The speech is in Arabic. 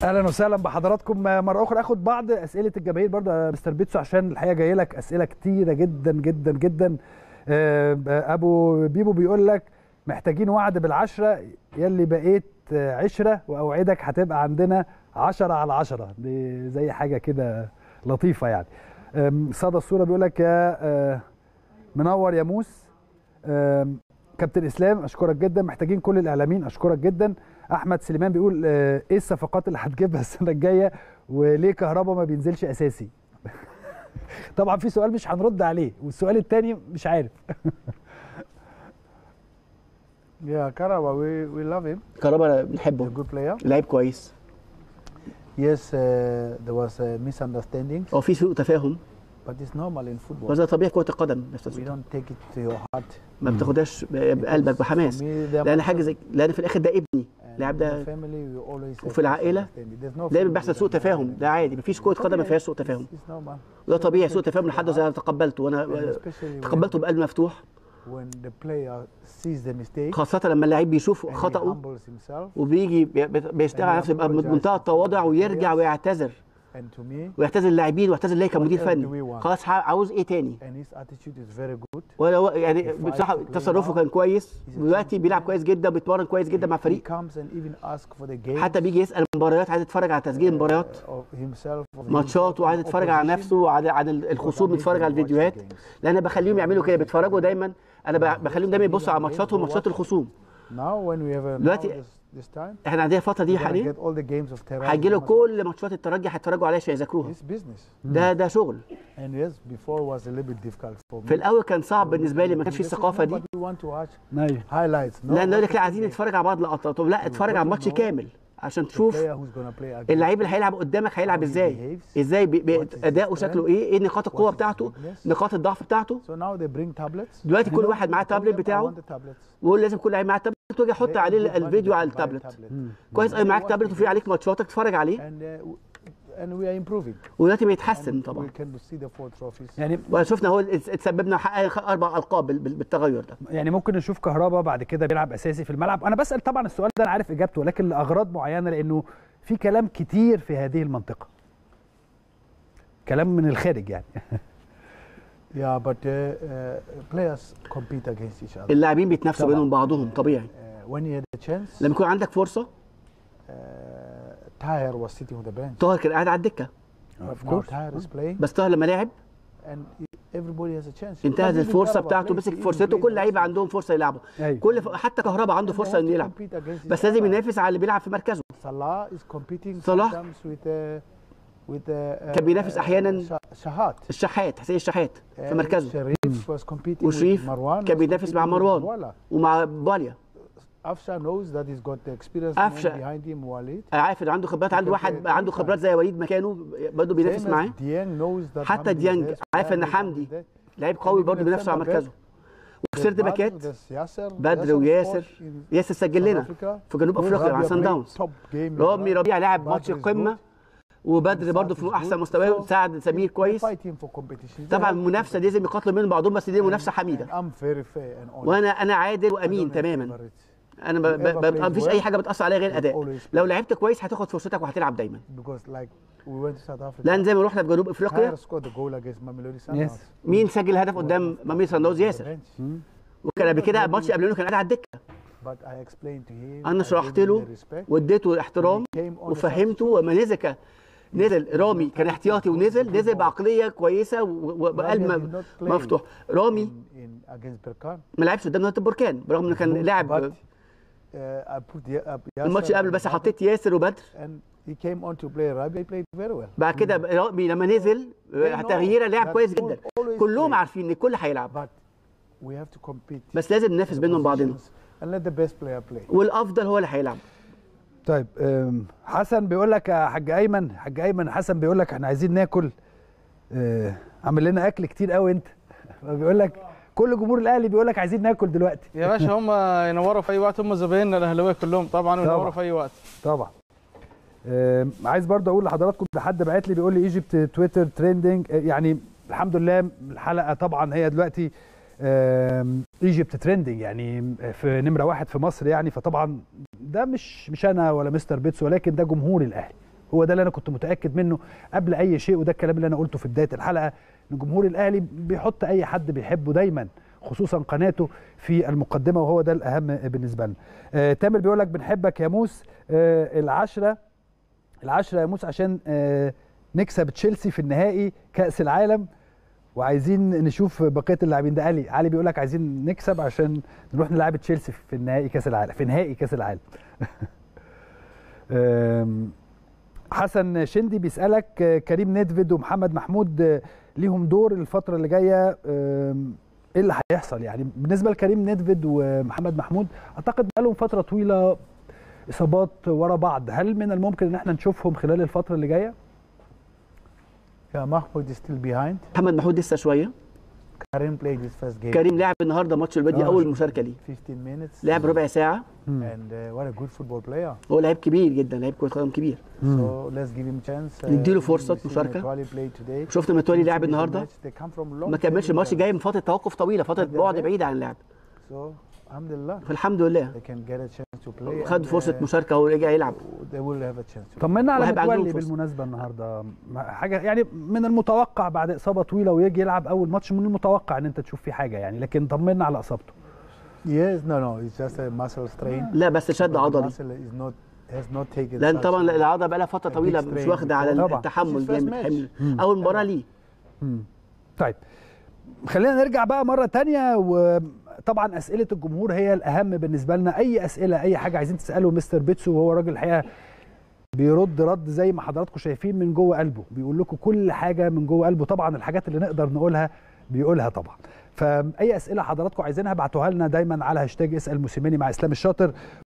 اهلا وسهلا بحضراتكم مره اخرى. اخد بعض اسئله الجماهير برضه يا مستر بيتسو، عشان الحقيقه جاي لك اسئله كتيره جدا جدا جدا. ابو بيبو بيقول لك محتاجين وعد بالعشره يلي بقيت عشره، واوعدك هتبقى عندنا 10 على 10. دي زي حاجه كده لطيفه يعني. صدى الصوره بيقول لك يا منور يا موس. كابتن اسلام اشكرك جدا، محتاجين كل الاعلاميين، اشكرك جدا. احمد سليمان بيقول ايه الصفقات اللي هتجيبها السنه الجايه، وليه كهربا ما بينزلش اساسي؟ طبعا في سؤال مش هنرد عليه، والسؤال الثاني مش عارف. Yeah, Karaba, we love him. كهربا بنحبه. He's a good player. لعيب كويس. Yes, there was a misunderstanding. هو في سوء تفاهم. But it's normal in football. وده طبيعي كرة القدم. We don't take it to your heart. ما بتاخدهاش بقلبك بحماس. لأن حاجة زي لأن في الآخر ده ابني. اللاعب ده وفي العائلة دايما بيحصل سوء تفاهم، ده عادي، مفيش كرة قدم ما فيهاش سوء تفاهم. وده طبيعي سوء تفاهم لحد زي تقبلته، وأنا تقبلته بقلب مفتوح. خاصة لما اللاعب بيشوف خطأه وبيجي بيشتغل على نفسه بمنتهى التواضع ويرجع ويعتذر ويعتذر اللاعبين ويعتذر ليا كمدير فني. خلاص عاوز ايه تاني؟ يعني بصراحة تصرفه كان كويس، ودلوقتي بيلعب كويس جدا وبيتمرن كويس جدا مع الفريق. حتى بيجي يسأل مباريات، عايز يتفرج على تسجيل مباريات ماتشات، وعايز يتفرج على نفسه وعن الخصوم، يتفرج على الفيديوهات، لأن انا بخليهم يعملوا كده، بيتفرجوا دايما، انا بخليهم دايما يبصوا على ماتشاتهم وماتشات الخصوم. دلوقتي احنا عندنا الفتره دي حاليا هيجي له كل ماتشات الترجي هيتفرجوا عليها عشان يذاكروها. ده شغل. في الاول كان صعب بالنسبه لي، ما كانش في الثقافه دي. لان يقول لك لا عايزين نتفرج على بعض لقطات. طب لا، اتفرج على الماتش كامل عشان تشوف اللعيب اللي هيلعب قدامك هيلعب ازاي، اداؤه شكله ايه نقاط القوه بتاعته، نقاط الضعف بتاعته. دلوقتي كل واحد معاه التابلت بتاعه، ويقول لازم كل لعيب معاه التابلت، ويجي يحط عليه الفيديو على التابلت. كويس قوي معاك تابلت وفي عليك ماتشاتك تتفرج عليه، ودلوقتي بيتحسن طبعا. يعني شفنا هو اتسببنا حقق 4 ألقاب بالتغير ده. يعني ممكن نشوف كهربا بعد كده بيلعب اساسي في الملعب. انا بسأل طبعا السؤال ده، انا عارف اجابته، ولكن لاغراض معينه، لانه في كلام كتير في هذه المنطقه، كلام من الخارج يعني. Yeah, but players compete against each other. اللاعبين بيتنافسوا بينهم بعضهم طبيعي. When you had a chance. لما يكون عندك فرصة. Tahir was sitting on the bench. طاهر كان قاعد على الدكة. Of course. Tahir is playing. بس طاهر لما لعب. And everybody has a chance. انتهز الفرصة بتاعته، مسك فرصته، كل لعيبة عندهم فرصة يلعبوا. حتى كهربا عنده فرصة انه يلعب. بس لازم ينافس على اللي بيلعب في مركزه. صلاح كان بينافس احيانا الشحات، حسين الشحات في مركزه. وشريف كان بينافس مع مروان ومع باليا. أفشا عارف ان عنده خبرات، عنده واحد عنده خبرات زي وليد مكانه برضه بينافس معاه. حتى ديانج عارف ان حمدي لعيب قوي برضه بينافس على مركزه. وفي سرد باكات بدر وياسر. ياسر سجل لنا في جنوب افريقيا مع سان داونز. رامي ربيع لاعب ماتش القمه، وبدر برضه في احسن مستواه، ساعد سمير كويس. طبعا المنافسه دي لازم يقاتلوا منهم بعضهم، بس دي منافسه حميده. وانا عادل وامين تماما. انا ما فيش اي حاجه بتاثر عليا غير الاداء. لو لعبت كويس هتاخد فرصتك وهتلعب دايما. لان زي ما رحنا في جنوب افريقيا، مين سجل هدف قدام مامي سان داونز؟ ياسر. وكان قبل كده الماتش قبل منه كان قاعد على الدكه. انا شرحت له واديته الاحترام وفهمته. وما نزل رامي كان احتياطي، ونزل بعقليه كويسه وبقلب مفتوح. رامي ما لعبش قدام نادي البركان برغم انه كان لاعب الماتش اللي قبل، بس حطيت ياسر وبدر. بعد كده رامي لما نزل تغييره لعب كويس جدا. كلهم عارفين ان الكل هيلعب، بس لازم ننافس بينهم بعضنا، والافضل هو اللي هيلعب. طيب حسن بيقول لك يا حاج ايمن، حسن بيقول لك احنا عايزين ناكل. عامل لنا اكل كتير قوي انت. بيقول لك كل جمهور الاهلي بيقول لك عايزين ناكل دلوقتي. يا باشا هم ينوروا في اي وقت، هم زبايننا الاهلاويه كلهم طبعا، وينوروا في اي وقت طبعا. عايز برضه اقول لحضراتكم، ده حد بعت لي بيقول لي ايجيبت تويتر تريندنج. يعني الحمد لله الحلقه طبعا هي دلوقتي ايجيبت تريندنج، يعني في نمره 1 في مصر يعني. فطبعا ده مش انا ولا مستر بيتسو، ولكن ده جمهور الاهلي. هو ده اللي انا كنت متاكد منه قبل اي شيء، وده الكلام اللي انا قلته في بدايه الحلقه، ان جمهور الاهلي بيحط اي حد بيحبه دايما، خصوصا قناته في المقدمه، وهو ده الاهم بالنسبه لنا. تامر بيقول لك بنحبك يا موس، العشرة يا موس عشان نكسب تشيلسي في النهائي كاس العالم، وعايزين نشوف بقيه اللاعبين. ده علي بيقول لك عايزين نكسب عشان نروح نلعب تشيلسي في النهائي كاس العالم، في نهائي كاس العالم. حسن شندي بيسالك كريم نيدفيد ومحمد محمود ليهم دور الفتره اللي جايه، ايه اللي هيحصل يعني بالنسبه لكريم نيدفيد ومحمد محمود؟ اعتقد بقالهم فتره طويله اصابات ورا بعض، هل من الممكن ان احنا نشوفهم خلال الفتره اللي جايه؟ محمود is still behind. محمد محمود لسه شويه. كريم played his first game. كريم لعب النهارده ماتش البدي اول مشاركه ليه. 15 minutes. لعب ربع ساعه. And what a good football player. هو لعيب كبير جدا، لعيب كره قدم كبير. So let's give him chance. نديله فرصه مشاركه. شفت متولي لعب النهارده ما كملش الماتش، جاي من فتره توقف طويله، فتره بعد بعيد عن اللعب. الحمد لله. فالحمد لله خد فرصه مشاركه ورجع يلعب. طمنا على متولي بالمناسبه النهارده، حاجه يعني من المتوقع بعد اصابه طويله ويجي يلعب اول ماتش، من المتوقع ان انت تشوف فيه حاجه يعني، لكن طمنا على اصابته. it's just a muscle strain. لا بس شد عضلي. لان طبعا العضله بقى لها فتره طويله مش واخده على التحمل جامد، حمل اول مباراه ليه. طيب خلينا نرجع بقى مره ثانيه، وطبعا اسئله الجمهور هي الاهم بالنسبه لنا. اي اسئله، اي حاجه عايزين تساله مستر بيتسو، وهو راجل الحقيقه بيرد زي ما حضراتكم شايفين من جوه قلبه، بيقول لكم كل حاجه من جوه قلبه. طبعا الحاجات اللي نقدر نقولها بيقولها طبعا. فاي اسئله حضراتكم عايزينها ابعتوها لنا دايما على هاشتاج اسال موسيماني مع اسلام الشاطر.